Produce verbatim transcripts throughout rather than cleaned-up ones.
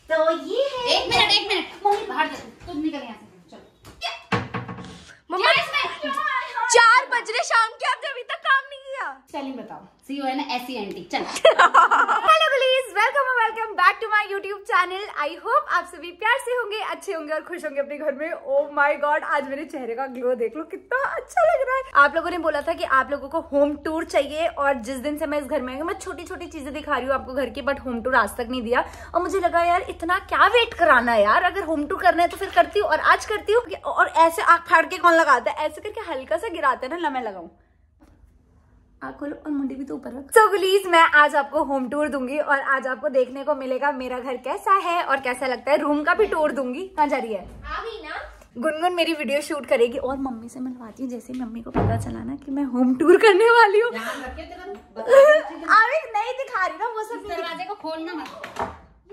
तो ये है। एक मिनट एक मिनट मम्मी बाहर जा, तुम निकल यहाँ से। चलो मम्मा चार बज रहे शाम के, आपने अभी तक काम नहीं किया। स्पेलिंग बताओ। सी ओ है ना ऐसी आंटी। चल हेलो गाइस, वेलकम और welcome back to my YouTube channel. I hope आप सभी प्यार से होंगे, अच्छे होंगे और खुश होंगे अपने घर में। ओह माय गॉड, आज मेरे चेहरे का ग्लो देख लो, कितना अच्छा लग रहा है। आप लोगों ने बोला था कि आप लोगों को होम टूर चाहिए, और जिस दिन से मैं इस घर में आई हूँ मैं छोटी छोटी चीजें दिखा रही हूँ आपको घर की, बट होम टूर आज तक नहीं दिया। और मुझे लगा यार इतना क्या वेट कराना है यार, अगर होम टूर करना है तो फिर करती हूँ, और आज करती हूँ। और ऐसे आँख फाड़ के कौन लगाता है, ऐसे करके हल्का सा गिराते हैं ना, ला मैं लगाऊं। आँख खोलो और मुंडी भी तो ऊपर रख। सो प्लीज मैं आज आपको होम टूर दूंगी, और आज आपको देखने को मिलेगा मेरा घर कैसा है और कैसा लगता है। रूम का भी टूर दूंगी। कहाँ जा रही है? आ गई ना। गुनगुन मेरी वीडियो शूट करेगी, और मम्मी से मिलवाती हूँ। जैसे मम्मी को पता चला ना कि मैं होम टूर करने वाली हूँ, अभी नहीं दिखा रही ना वो सब। दरवाजे को खोलना मत।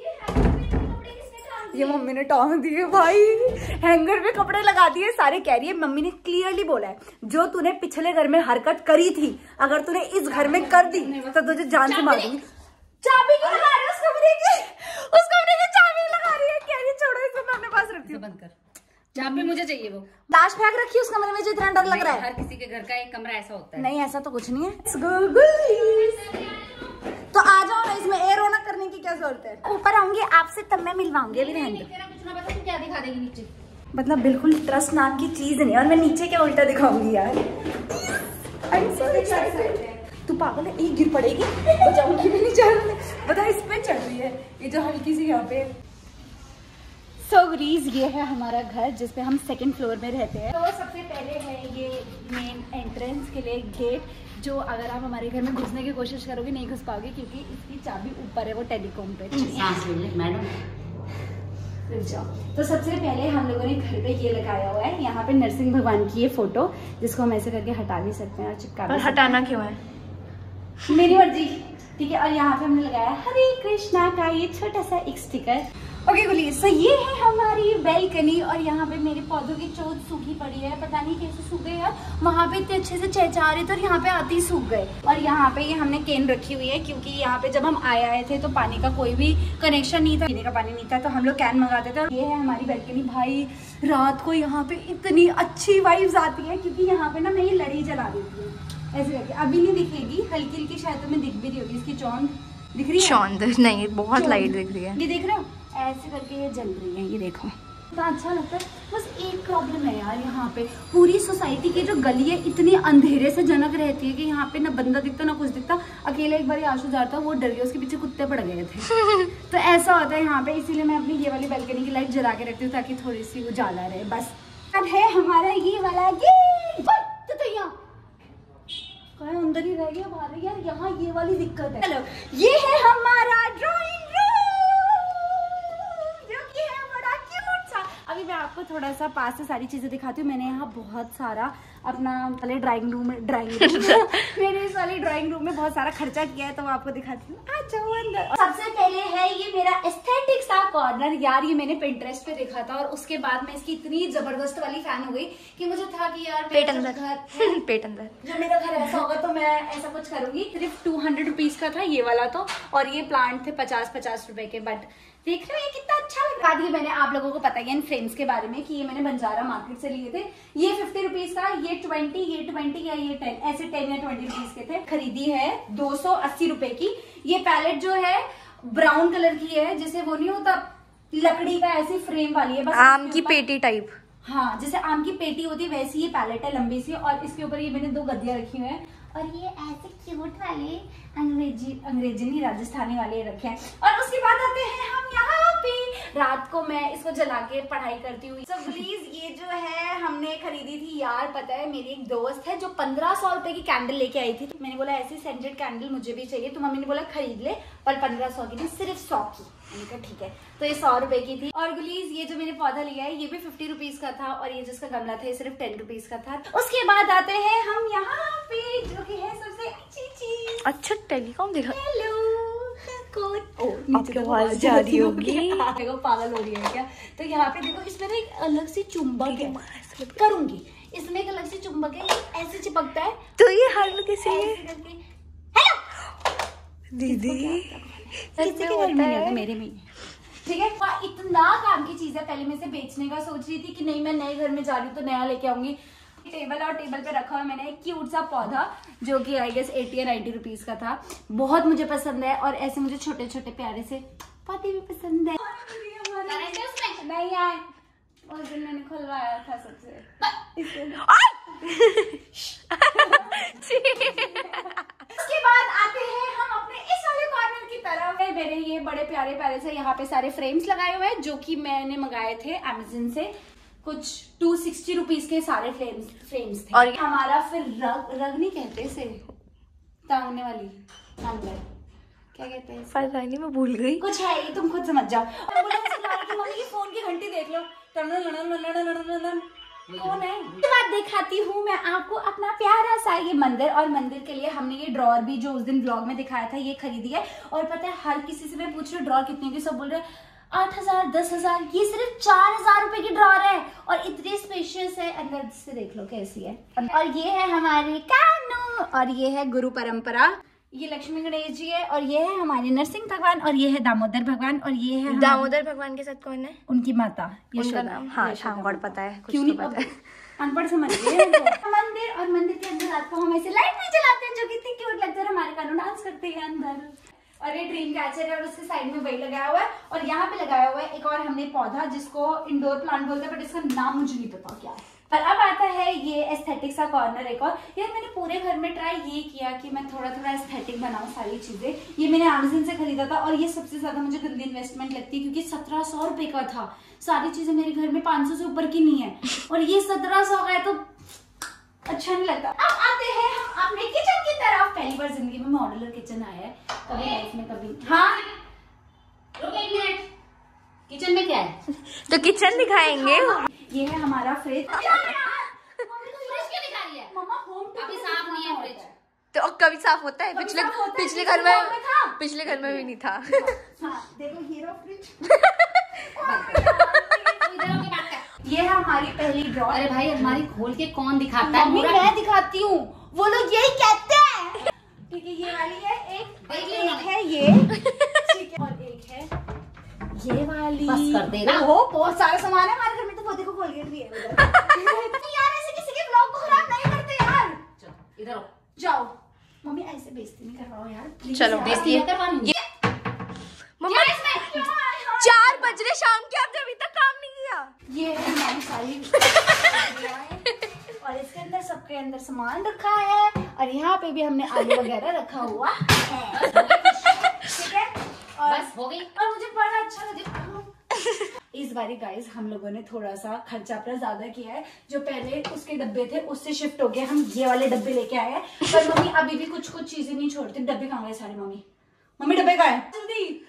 ये मम्मी ने टांग दिए भाई, हैंगर में कपड़े लगा दिए सारे। कह रही है, मम्मी ने क्लियरली बोला है, जो तूने पिछले घर में हरकत करी थी अगर तूने इस घर में कर दी तो तुझे जान से मार दूंगी। चाबी क्यों लगा रही है उस कमरे की? उस कमरे की चाबी लगा रही है। कह रही छोड़ो इसको, मैं अपने पास रखती हूँ। बंद कर, चाबी मुझे चाहिए। वो लाश फेंक रखी है उस कमरे में जो इतना डर लग रहा है। हर किसी के घर का एक कमरा ऐसा होता है। नहीं ऐसा तो कुछ नहीं है। तो आ जाओ ना, इसमें ए रौनक करने की क्या जरूरत है। ऊपर आऊंगी आपसे तब मैं मिलवाऊंगी, अभी रहने दो। तेरा कुछ ना पता तू क्या दिखा देगी नीचे। मतलब बिल्कुल ट्रस्ट नाम की चीज नहीं, और मैं नीचे क्या उल्टा दिखाऊंगी यार। तू पागल है, एक गिर पड़ेगी, बचाऊंगी भी नहीं। चल बता, इस पे चढ़ रही है ये जो हल्की सी यहाँ पे। सो ग्रीज ये है हमारा घर जिसपे हम सेकंड फ्लोर में रहते हैं। तो सबसे पहले है ये मेन एंट्रेंस के लिए गेट, जो अगर आप हमारे घर में घुसने की कोशिश करोगे नहीं घुस पाओगे, क्योंकि इसकी चाबी ऊपर है, वो टेलीकॉम पे। सांस ले ले मैडम। जाओ। तो सबसे पहले हम लोगों ने घर पे ये लगाया हुआ है, यहाँ पे नरसिंह भगवान की ये फोटो, जिसको हम ऐसे करके हटा भी सकते हैं और चिपका भी सकते हैं। हटाना क्यों है? मेरी मर्जी, ठीक है। और यहाँ पे हमने लगाया हरे कृष्णा का ये छोटा सा एक स्टिकर। ओके गुली, सो ये है हमारी बैल्कनी, और यहाँ पे मेरे पौधों की चोट सूखी पड़ी है, पता नहीं कैसे सूख गई यार। वहाँ पे इतने अच्छे से चहचहा रहे थे और यहाँ पे आते ही सूख गए। और यहाँ पे ये हमने केन रखी हुई है, क्योंकि यहाँ पे जब हम आए आए थे तो पानी का कोई भी कनेक्शन नहीं था, पीने का पानी नहीं था, तो हम लोग कैन मंगाते थे। और ये है हमारी बैल्कनी। भाई रात को यहाँ पे इतनी अच्छी वाइब्स आती है, क्योंकि यहाँ पे ना मैं ये लड़ी जला देती हूँ ऐसे करके। अभी नहीं दिखेगी, हल्की हल्की शायद तुम्हें दिख भी रही होगी, इसकी चौंध दिख रही है? चौंध नहीं, बहुत लाइट दिख रही है। ये देख रहे हो, ऐसे करके ये जल रही है, ये देखो तो अच्छा लगता है। बस एक प्रॉब्लम है यार, यहाँ पे पूरी सोसाइटी की जो गली है इतनी अंधेरे से जनक रहती है कि यहाँ पे ना बंदा दिखता ना कुछ दिखता। अकेले एक बार आशु जा रहा था, वो डर गया, उसके पीछे कुत्ते पड़ गए थे। तो ऐसा होता है यहाँ पे, इसीलिए मैं अपनी ये वाली बैल्कनी की लाइट जला के रखती हूँ ताकि थोड़ी सी उजाला रहे। बस अब है हमारा ये वाला गेट। तो यहाँ अंदर ही रह गया बाहर यार, यहाँ ये वाली दिक्कत है। चलो, ये है हमारा ड्राइंग रूम, जो कि है बड़ा क्यूट सा। अभी मैं आपको थोड़ा सा पास से सारी चीजें दिखाती हूँ। मैंने यहाँ बहुत सारा अपना वाले ड्राइंग रूम में ड्राइंग रूम मेरे इस वाली ड्राइंग रूम में बहुत सारा खर्चा किया है, तो आपको दिखाती हूँ। आ जाओ अंदर। सबसे पहले है ये मेरा एस्थेटिक सा कॉर्नर। यार ये मैंने पिंटरेस्ट पे देखा था, और उसके बाद में इसकी इतनी जबरदस्त वाली फैन हो गई कि मुझे था कि यार पेट अंदर घर पेट अंदर जो मेरा घर ऐसा होगा तो मैं ऐसा कुछ करूंगी। सिर्फ टू हंड्रेड रुपीज का था ये वाला तो, और ये प्लांट थे पचास पचास रुपए के। बट देख रहे हो ये कितना अच्छा लग रहा है। मैंने आप लोगों को पता है इन फ्रेम्स के बारे में कि ये मैंने बंजारा मार्केट से लिए थे। ये फिफ्टी रुपीज का, ये ट्वेंटी, ये ट्वेंटी या ये टेन, ऐसे टेन या ट्वेंटी रुपीज के थे। खरीदी है दो सौ अस्सी रुपए की। ये पैलेट जो है ब्राउन कलर की है, जैसे वो नहीं होता लकड़ी का ऐसी फ्रेम वाली है, बस आम की पेटी टाइप। हाँ, जैसे आम की पेटी होती है वैसी ये पैलेट है, लंबी सी। और इसके ऊपर ये मैंने दो गद्दियां रखी हुई हैं, और ये ऐसे क्यूट वाले अंग्रेजी अंग्रेजी नहीं राजस्थानी वाले रखे हैं। और उसके बाद आते हैं हम यहाँ पे। रात को मैं इसको जला के पढ़ाई करती हूँ। so, प्लीज ये जो है हमने खरीदी थी यार, पता है मेरी एक दोस्त है जो पंद्रह सौ रुपए की कैंडल लेके आई थी। मैंने बोला ऐसी सेंटेड कैंडल मुझे भी चाहिए, तो मम्मी ने बोला खरीद ले, पर पंद्रह सौ की नहीं, सिर्फ सौ की। मैंने कहा ठीक है, तो ये सौ रुपए की थी। और गुलीज ये जो मैंने पौधा लिया है ये भी फिफ्टी रुपीज का था, और ये जिसका गमला था ये सिर्फ टेन रुपीज का था। उसके बाद आते हैं हम यहाँ पे, जो कि है सबसे अच्छी चीज। अच्छा टेलीकॉम देखा। हेलो आपकी आवाज जा रही होगी। देखो पागल हो रही है क्या? तो यहाँ पे देखो, इसमें ना एक अलग सी चुंबक है, करूंगी इसमें एक अलग सी चुंबक है, ऐसे चिपकता है। तो ये हर किसी हेलो दीदी किसी के घर में नहीं होता, मेरे में। ठीक है। और इतना काम की चीज है, पहले मैं इसे बेचने का सोच रही थी कि नहीं मैं नए घर में जा रही हूँ तो नया लेके आऊंगी। टेबल और टेबल पे रखा हुआ मैंने एक क्यूट सा पौधा जो कि आई गेस एटी या नाइन्टी रुपीज का था। बहुत मुझे पसंद है और ऐसे मुझे छोटे छोटे प्यारे से पौधे भी पसंद है। नहीं आए उस दिन मैंने खुलवाया था सबसे। उसके बाद आते हैं हम अपने इस वाले कॉर्नर की तरफ। मेरे ये बड़े प्यारे प्यारे से यहाँ पे सारे फ्रेम्स लगाए हुए हैं जो कि मैंने मंगाए थे अमेज़न से। कुछ टू सिक्सटी रुपीज के सारे फ्रेम्स फ्रेम्स थे। और हमारा फिर रग रग नहीं कहते इसे, टांगने वाली अंदर क्या कहते हैं? पता नहीं, मैं भूल गई। कुछ है ये, तुम खुद समझ जाओ। मम्मी की फोन की घंटी देख लो, कौन है? बात दिखाती हूँ मैं आपको अपना प्यारा सा ये मंदिर। और मंदिर के लिए हमने ये ड्रॉर भी जो उस दिन ब्लॉग में दिखाया था ये खरीदी है। और पता है हर किसी से मैं पूछ रही हूँ ड्रॉर कितने की, सब बोल रहे हैं आठ हजार दस हजार। ये सिर्फ चार हजार रुपए की ड्रॉर है और इतनी स्पेशियस है। अंदर से देख लो कैसी है। और ये है हमारे कानू और ये है गुरु परंपरा। ये लक्ष्मी गणेश जी है और ये है हमारे नरसिंह भगवान और ये है दामोदर भगवान और ये है दामोदर भगवान के साथ कौन है? उनकी माता। उनका नाम हाँ ठाकुर पता है, कुछ क्यों तो नहीं पता है। अनपढ़ समझ गए। मंदिर और मंदिर के अंदर रात को हम ऐसे लाइट भी जलाते हैं जो कि इतनी क्यूट लगता है। हमारे कानू डांस करते हैं अंदर। और ये ड्रीम कैचर है और उसके साइड में वही लगाया हुआ है। और यहाँ पे लगाया हुआ है एक और हमने पौधा जिसको इंडोर प्लांट बोलते हैं बट इसका नाम मुझे नहीं पता क्या है। पर अब आता है ये एस्थेटिक सा कॉर्नर एक और। यार मैंने पूरे घर में ट्राई ये किया कि मैं थोड़ा थोड़ा एस्थेटिक बनाऊं सारी चीजें। ये मैंने अमेज़न से खरीदा था और ये सबसे ज्यादा मुझे गंदी इन्वेस्टमेंट लगती है क्योंकि सत्रह सौ रुपए का था। सारी चीजें मेरे घर में पाँच सौ से ऊपर की नहीं है और ये सत्रह सौ का है तो अच्छा नहीं लगता। अब आते हैं हम अपने किचन की तरफ। पहली बार जिंदगी में मॉड्यूलर किचन आया है, कभी लाइफ में कभी। हाँ रुक एक मिनट, किचन में क्या है? तो किचन दिखाएंगे। ये है हमारा फ्रिज। फ्रिज क्यों दिखा रही है? मम्मा होम अभी साफ नहीं है फ्रिज। तो अब कभी साफ होता है? पिछले पिछले घर में पिछले घर में भी नहीं था। हाँ, देखो हीरो फ्रिज। ये है हमारी पहली ड्रॉर। अरे भाई अलमारी खोल के कौन दिखाता है? मम्मी मैं दिखाती हूँ, वो लोग यही कहते हैं। ठीक है ये वाली है एक, एक है ये ठीक है और एक है ये वाली। बस कर देना। वो बहुत सारा सामान है हमारे घर में तो वो देखो कोलगेट भी है उधर। यार ऐसे किसी के ब्लॉग को खराब नहीं करते यार। चलो इधर आओ। जाओ मम्मी ऐसे बेइज्जती नहीं करवाओ यार। चलो बेइज्जती नहीं करवानी। मम्मा चार बज रहे शाम के, आपने अभी तक काम नहीं किया। ये है हमारी सारी और इसके अंदर सबके अंदर सामान रखा है और यहाँ पे भी हमने आलू वगैरह रखा हुआ है। ठीक है और बस हो गई। और मुझे बड़ा अच्छा लगा इस बारी गाइस हम लोगों ने थोड़ा सा खर्चा अपना ज्यादा किया है। जो पहले उसके डब्बे थे उससे शिफ्ट हो गया, हम ये वाले डब्बे लेके आए हैं। पर मम्मी अभी भी कुछ कुछ चीजें नहीं छोड़ती। डब्बे कहाँ गए सारे? मम्मी मम्मी डब्बे कहाँ है? जल्दी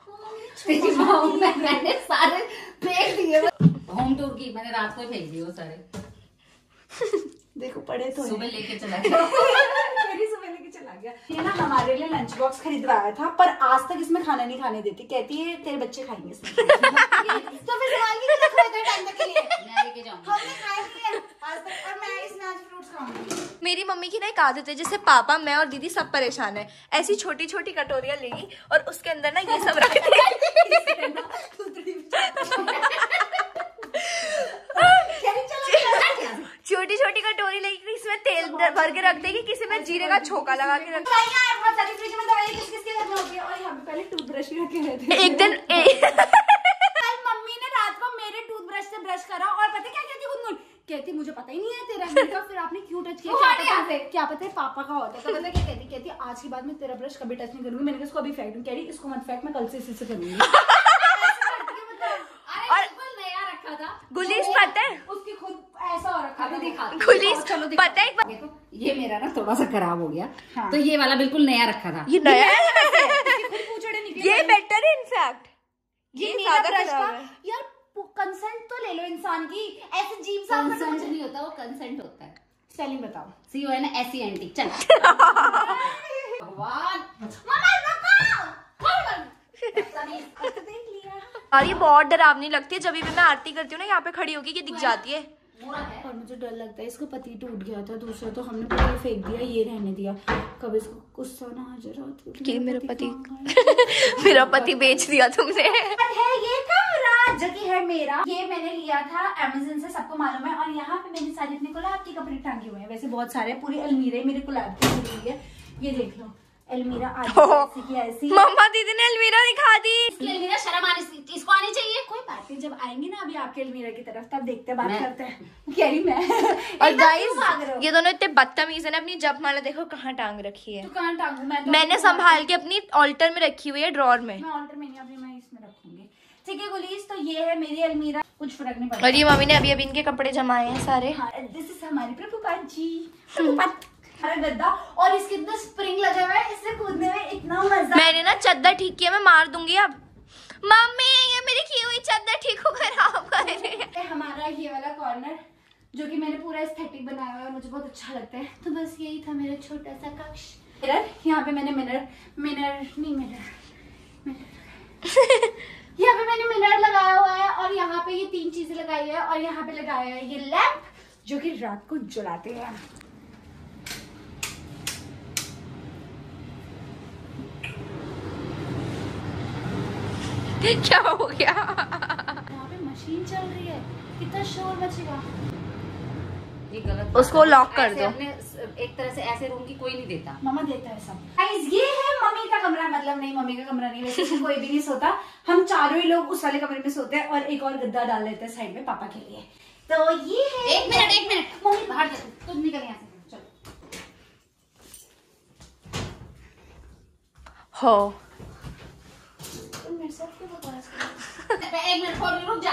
मैंने सारे फेंक दिए। होम टूर की मैंने रात को फेंक दिए वो सारे। देखो पड़े तो सुबह लेके चला गया। मेरी सुबह लेके चला गया। ये ना हमारे लिए लंच बॉक्स खरीदवाया था पर आज तक इसमें खाना नहीं खाने देती। कहती है तेरे बच्चे खाएंगे इसमें। तो फिर सवाल क्यों रख रहे थे टाइम तक के लिए? मैं लेके जाऊंगी। हमने खाया नहीं है आज तक और मैं इसमें आज फ्रूट्स खाऊंगी। मेरी मम्मी की ना एक आदत है, जैसे पापा मैं और दीदी सब परेशान है, ऐसी छोटी छोटी कटोरियां लेगी और उसके अंदर ना ये सब रख देगी। छोटी छोटी कटोरी लेगी, इसमें तेल भर के रख देगी, किसी में जीरे का छोका लगा के रख फ्रिज में दवाई किस किस के घर में होती है। और यहाँ पे पहले टूथब्रश भी रखे रहते हैं। एक दिन कल मम्मी ने रात को मेरे टूथब्रश से ब्रश करा और पता क्या कहती गुनगुन? कहती मुझे पता ही नहीं है तेरा मेरे का, फिर आपने क्यों टच किया? क्या पता, क्या पता है पापा का होता है। तो पता क्या कहती कहती आज के बाद मैं तेरा ब्रश कभी टच नहीं करूंगी। मैंने इसको अभी फेंक दूं। कह रही इसको मत फेंक, मैं कल से इसी से करूंगी। और नया रखा था गुलीस पता है उसकी खुद ऐसा हो रखा। अभी दिखा गुलीस चलो पता है। देखो ये मेरा ना थोड़ा सा खराब हो गया। हाँ। तो ये वाला बिल्कुल नया रखा था। ये नया है, खुद पूछड़े निकले। ये बेटर है इनफैक्ट। ये मेरा ब्रश था यार। कंसेंट तो ले लो इंसान की, ऐसे जीभ साफ करना कंसेंट नहीं होता, वो कंसेंट होता है। स्पेलिंग बताओ। C O N S E N T. चल भगवान और ये बहुत डरावनी लगती है। जब भी मैं आरती करती हूँ ना यहाँ पे खड़ी होगी ये दिख जाती है। और मुझे डर लगता है इसका पति टूट गया था दूसरा, तो हमने पति फेंक दिया, ये रहने दिया। कभी इसको गुस्सा ना आ जरा कि मेरा पति मेरा पति बेच दिया तुमने। है ये कमरा जो कि है मेरा, ये मैंने लिया था अमेज़न से, सबको मालूम है। और यहाँ पे मैंने सारे अपने गुलाब के कपड़े टांगे हुए हैं, वैसे बहुत सारे, पूरी अलमीरे मेरे गुलाब की हुई है। ये देख लो अलमीरा ऐसी की ऐसी। मम्मा दीदी ने अलमीरा दिखा दी। अलमीरा शर्म आनी, इसको आनी चाहिए। कोई बात नहीं, जब आएंगे ना अभी आपके अलमीरा की तरफ तब देखते हैं, बात करते हैं। कह रही मैं और गाइस ये दोनों इतने बदतमीज है ना, अपनी जपमाला देखो कहाँ टांग रखी है। तो कहाँ टांगू मैं? तो मैंने संभाल के अपनी ऑल्टर में रखी हुई है, ड्रॉर में। मैं ऑल्टर में नहीं, अभी मैं इसमें रखूंगी। ठीक है गुलीस, तो ये है मेरी अलमीरा, कुछ फर्क नहीं पड़ता। और ये मम्मी ने अभी अभी इनके कपड़े जमाए हैं सारे। दिस इज हमारी प्रभुपाद जी, प्रभुपाद हमारा गद्दा। और इसके अंदर स्प्रिंग लगा हुआ है, इससे कूदने में इतना मजा। मैंने ना चद्दर ठीक किया, मैं मार दूंगी अब। मम्मी ये मेरी की हुई चद्दर ठीक हो खराब कर रही है। हमारा ये वाला कॉर्नर जो कि मैंने पूरा एस्थेटिक बनाया हुआ है, मुझे बहुत अच्छा लगता है। तो बस यही था मेरा छोटा सा कक्ष। मिरर, यहाँ पे मैंने मिरर मिरर नहीं मिरर यहाँ पे मैंने मिरर लगाया हुआ है, और यहाँ पे ये तीन चीजें लगाई है, और यहाँ पे लगाया है ये लैंप जो कि रात को जलाते हैं। क्या हो गया? यहाँ पे मशीन चल रही है, कितना शोर मचेगा। ये गलत, उसको लॉक कर दो। एक तरह से ऐसे रूम की कोई नहीं देता। मम्मा देता है सब। गाइस ये है मम्मी का कमरा, मतलब नहीं मम्मी का कमरा नहीं, वैसे कोई भी नहीं सोता, हम चारों ही लोग उस वाले कमरे में सोते हैं, और एक और गद्दा डाल लेते हैं साइड में पापा के लिए। तो ये है। एक मिनट एक मिनट मम्मी बाहर जा, तुम निकल यहाँ से, चलो। हो मेरे साथ क्यों बकवास कर रही है? एक मिनट थोड़ी रुक जा।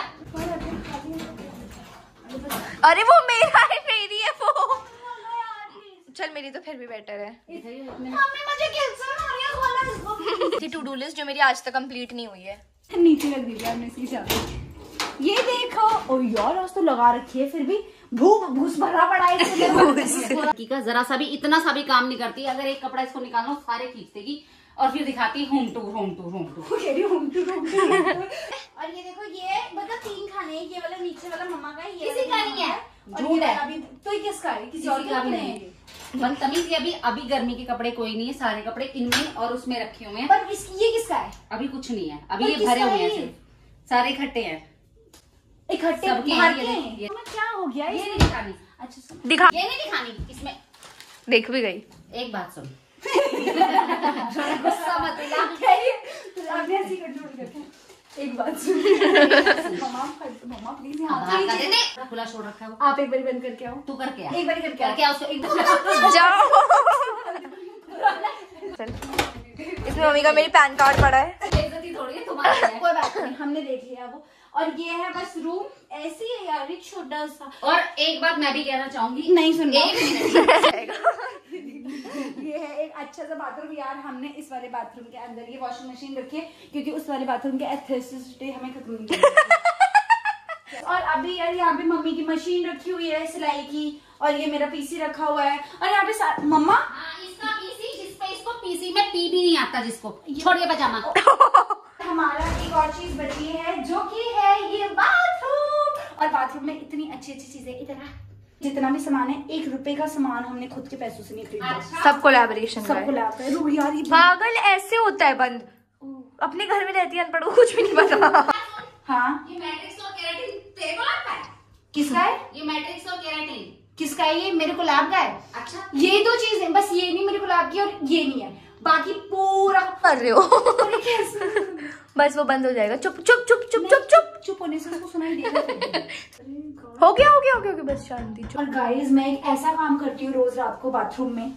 अरे वो मेरा है, मेरी है वो। चल मेरी तो फिर भी बेटर है। मम्मी मुझे कैंसर हो रही है, खोलो इसको। थी टू डू लिस्ट जो मेरी आज तक कंप्लीट नहीं हुई है। नीचे लग दीजिए आपने इसकी चाबी। ये देखो, ओ यार आज तो लगा रखी है, फिर भी भू भूस भरा पड़ा है। का जरा सा भी, इतना सा भी काम नहीं करती। अगर एक कपड़ा इसको निकालो सारे खींच देगी, और फिर दिखाती home tour home tour home tour home tour home tour. और ये देखो, ये मतलब तीन खाने, ये वाला नीचे वाला मम्मा का है, ये किसी का नहीं है, झूठ है। अभी तो ये किसका है? किसी और का भी नहीं है। बदतमीज। अभी अभी गर्मी के कपड़े कोई नहीं है, सारे कपड़े इनमें और उसमें रखे हुए हैं। पर इसकी ये किसका है? अभी कुछ नहीं है, अभी ये भरे हुए हैं, सारे इकट्ठे हैं, इकट्ठे सबके भर हैं। के ये, हैं। क्या हो गया? ये नहीं दिखानी। अच्छा दिखा, ये नहीं दिखानी इसमें। देख भी गई। एक बात सुन, गुस्सा मत ला। आपने ऐसी कंट्रोल करके एक बात सुन। मम्मा मम्मा प्लीज यहाँ बाहर का दे दे, खुला छोड़ रखा है वो। आप एक बार बंद करके आओ। तू करके आ, एक बार करके आओ। करके आ उसको, एक बार जाओ। चल इसमें मम्मी का मेरी पैन कार्ड पड़ा है। बेइज्जती थोड़ी है तुम्हारी है। कोई बात नहीं, हमने देख लिया वो। और ये है बस रूम, ऐसे ही है यार, एक छोटा सा। और एक बात मैं भी कहना चाहूंगी, नहीं सुनना। एक मिनट ये है एक अच्छा सा बाथरूम यार, हमने इस वाले बाथरूम के अंदर ये वॉशिंग मशीन रखी है, क्योंकि उस वाले बाथरूम के एस्थेटिसिटी हमें खत्म नहीं करनी। और अभी यार यहाँ पे मम्मी की मशीन रखी हुई है सिलाई की, और ये मेरा पीसी रखा हुआ है, और यहाँ पे मम्मा इसका पीसी, जिसपे इसको पीसी में पी भी नहीं आता, जिसको छोड़िए पजामा। हमारा एक और चीज बची है जो कि है ये बाथरूम। और बाथरूम में इतनी अच्छी अच्छी चीजें, इधर जितना भी सामान है, एक रुपए का सामान हमने खुद के पैसों से नहीं खरीदा। अच्छा। सब कोलैबोरेशन सब कोलैब है। रुक यार, ये पागल ऐसे होता है बंद। अपने घर में रहती है अनपढ़ को कुछ भी नहीं पता। हाँ, ये मैट्रिक्स और केराटिन तेरे को लगता है? किसका है? ये मैट्रिक्स और केराटिन किसका है? ये मेरे कोलैब का है। अच्छा, ये दो चीज है बस, ये नहीं मेरे कोलैब की, और ये नहीं है, बाकी पूरा कर रहे हो। अरे कैसे? बस वो बंद हो जाएगा। चुप चुप चुप चुप चुप चुप चुप होने से उसको सुनाई देगा। हो गया हो गया हो गया हो गया, बस शांति। चुप। और गाइस मैं एक ऐसा काम करती हूँ रोज रात को बाथरूम में।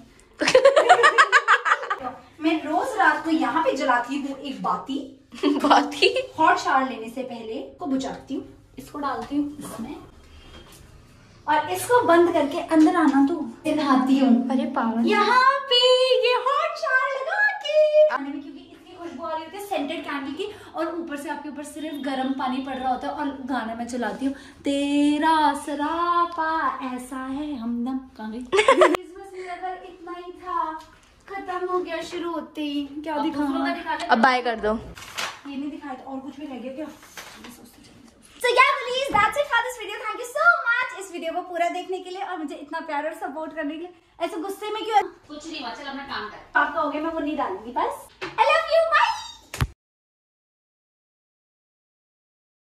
मैं रोज रात को यहाँ पे जलाती हूँ एक बाती। बाती हॉट शावर लेने से पहले को बुझाती हूँ, इसको डालती हूँ इसमें, और इसको बंद करके अंदर आना तो नहाती हूँ। अरे पागल। यहाँ पे ये हॉट शावर लगा के आने में, क्योंकि इसकी खुशबू आ रही होती है सेंटेड कैंडल की, और ऊपर से आपके ऊपर सिर्फ गर्म पानी पड़ रहा होता है, और गाना मैं चलाती हूँ, तेरा सरापा ऐसा है हमदम। कहाँ गई? बस अगर इतना ही था, खत्म हो गया शुरू होते ही। क्या दिखाऊंगा? अब बाय कर दो। ये नहीं दिखाया तो और कुछ भी रह गया क्या? So yeah, please, that's it for this video. Thank you so much. इस वीडियो को पूरा देखने के लिए और मुझे इतना प्यार और सपोर्ट करने के लिए। ऐसे गुस्से में क्यों? कुछ नहीं हुआ, चल अपना काम कर। आपका हो गया, मैं वो नहीं डालूंगी बस। हेलो